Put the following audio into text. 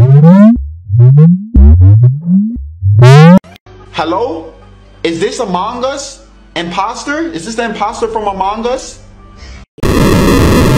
Hello? Is this Among Us? Imposter? Is this the imposter from Among Us?